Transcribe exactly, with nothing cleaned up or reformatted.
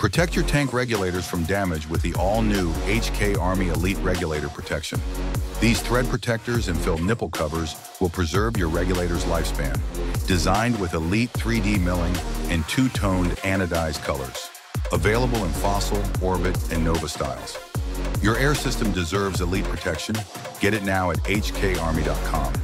Protect your tank regulators from damage with the all-new H K Army Elite Regulator Protection. These thread protectors and fill nipple covers will preserve your regulator's lifespan. Designed with elite three D milling and two-toned anodized colors. Available in Fossil, Orbit, and Nova styles. Your air system deserves elite protection. Get it now at H K army dot com.